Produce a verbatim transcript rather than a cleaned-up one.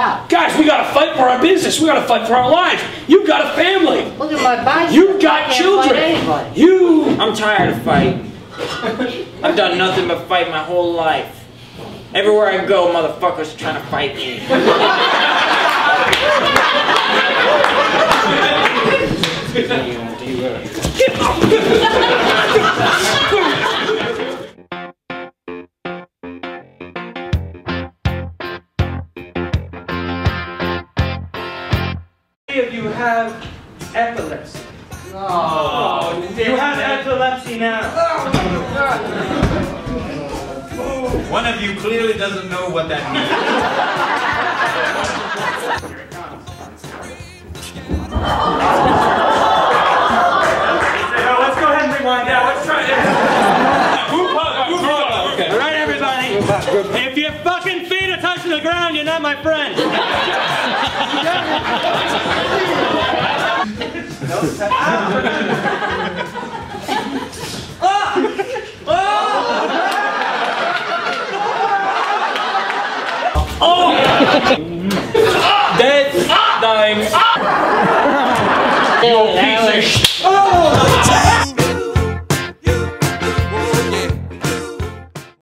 Guys, we gotta fight for our business. We gotta fight for our lives. You've got a family. Look at my biceps. You've got children. You. I'm tired of fighting. I've done nothing but fight my whole life. Everywhere I go, motherfuckers trying to fight me. If you have epilepsy. Oh, you have epilepsy now. One of you clearly doesn't know what that means. Now, let's go ahead and rewind that. Let's try it. Group hug, group hug. Okay. All right, everybody. If your fucking feet are touching the ground, you're not my friend. Oh! Dead, dying. You piece of sh-